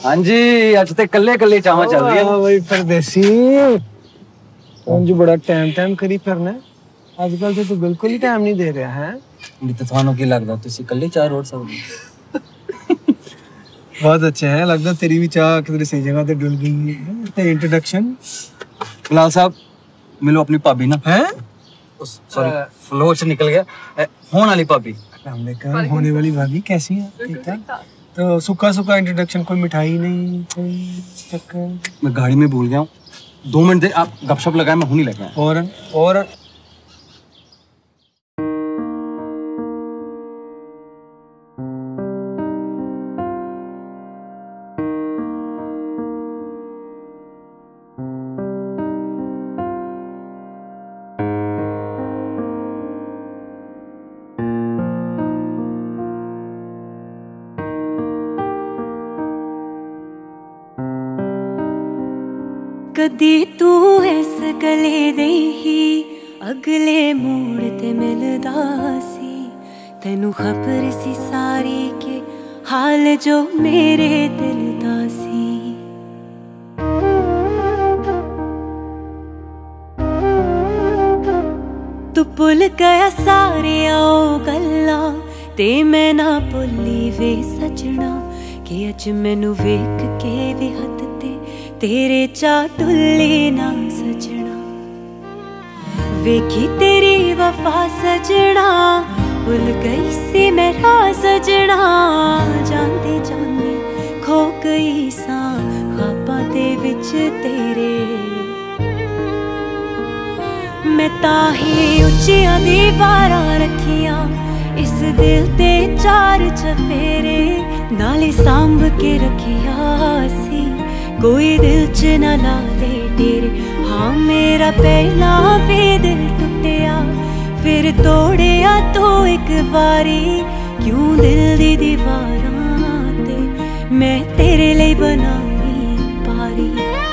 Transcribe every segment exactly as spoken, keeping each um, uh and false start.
हाँ जी, अज ते कल्ले कल्ले चावा चल रही है। भाई परदेसी, मुझे बड़ा टाइम टाइम करी करना है। आजकल तो तू बिल्कुल ही टाइम नहीं दे रहा है। मुझे तो थानों की लगदा तुसी कल्ले चार रोड सब। बहुत अच्छे हैं, लगता तेरी भी चाह किधर सही जगह पे डुल गई है। इंट्रोडक्शन बिलाल साहब, मिलो अपनी भाभी ना। हैं? सॉरी, फ्लो से निकल गया। होने वाली भाभी। होने वाली भाभी कैसी है? ठीक है। तो सुखा सुखा इंट्रोडक्शन, कोई मिठाई नहीं, कोई चक्कर? मैं गाड़ी में भूल गया हूँ, दो मिनट दे, आप गपशप लगाए, मैं हुनी लगा। और और कदी तू इस गले दे ही अगले मोड़ ते मिलदा सी, तेनू खबर सी सारी के हाल जो मेरे दिल दा सी। तू भुल गया सारे ओ गल्लां ते मैं ना भुली वे सजना, कि अज मैनू वेख के भी हथ तेरे चा डुल्ले ना सजना। वेखी तेरी वफा सजना, भुल गई सी मेरा सजना। जांदे जांदे खो गई सा ख्वाबां दे विच तेरे। मैं ताही उच्चियां दीवारां रखियां इस दिल ते चार चफेरे, नाले सांभ के रखिया सी कोई दिल च ना ला दे तेरे। हाँ मेरा पहला भी दिल टुटिया, फिर तोड़िया तो एक बारी। क्यों दिल दी दीवारां ते मैं तेरे लिए बनाई पारी।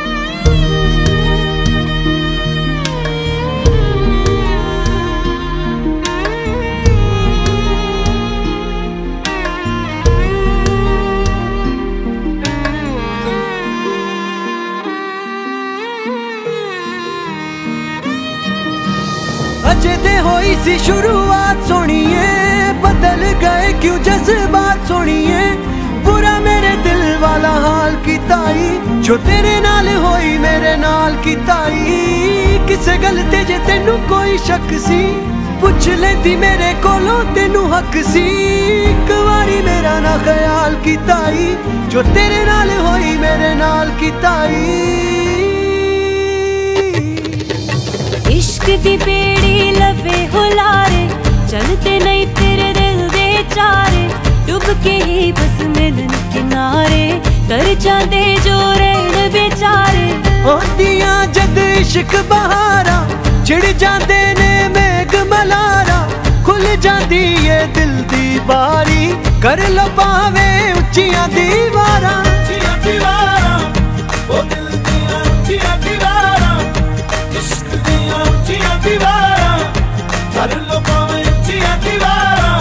अजे ते होई सी शुरुआत सोनिए, बदल गए क्यों जज्बात सोनिए। बुरा मेरे दिल वाला हाल कीताई, जो तेरे नाल होई मेरे नाल कीताई। किसे गल ते जे तेनू कोई शक सी, पुछ लेंदी मेरे कोलों तेनू हक सी। एक वारी मेरा ना ख्याल कीताई, जो तेरे नाल होई मेरे नाल कीताई। इश्क दी बेड़ी लवे हुलारे, चलते नहीं फिर दिल दे चारे। डुब के ही बस मिलन किनारे, कर जांदे जो रहन बेचारे। होंदियां जद इश्क बहारा, चिड़ जांदे ने मेघ मलारा। खुल जांदी ये दिल दी बारी, कर लो पावे उच्चियां दीवारां। उच्चियां दीवारां, ओ दिल दियां उच्चियां दीवारां। इश्क दियां उच्चियां दीवारां, कर लो पावे उच्चियां दीवारां।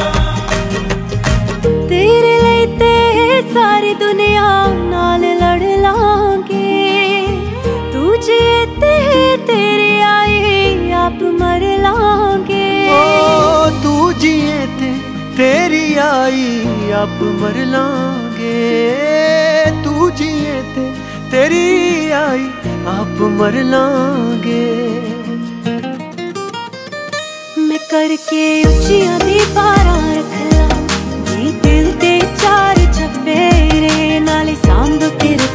तेरे लिए ते सारी दुनिया नाल लड़ लांगे। तू जिए ते तेरी आई आप मर लांगे। ओ तू जिए ते तेरी आई आप मर लांगे। तू जिए ते तेरी आई आप मर लांगे। मैं करके उच्चियां दीवारां रख ला, दिल ते चार चफेरे, नाले सांभ के